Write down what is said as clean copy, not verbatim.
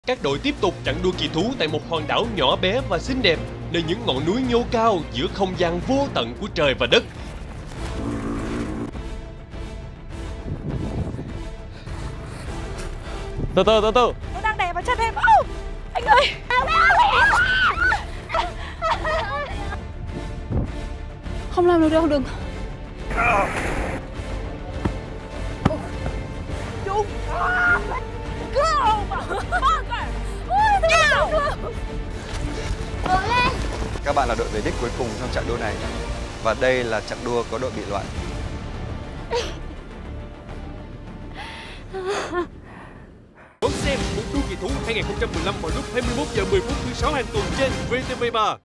Các đội tiếp tục chặn đua kỳ thú tại một hòn đảo nhỏ bé và xinh đẹp, nơi những ngọn núi nhô cao giữa không gian vô tận của trời và đất. Từ từ. Tôi đang đè vào chân em. Anh ơi. Không làm được đâu, đừng. Chúng. Các bạn là đội về đích cuối cùng trong chặng đua này. Và đây là chặng đua có đội bị loại. Đón xem một đua kỳ thú 2015 vào lúc 21 giờ 10 phút thứ 6 hàng tuần trên VTV3.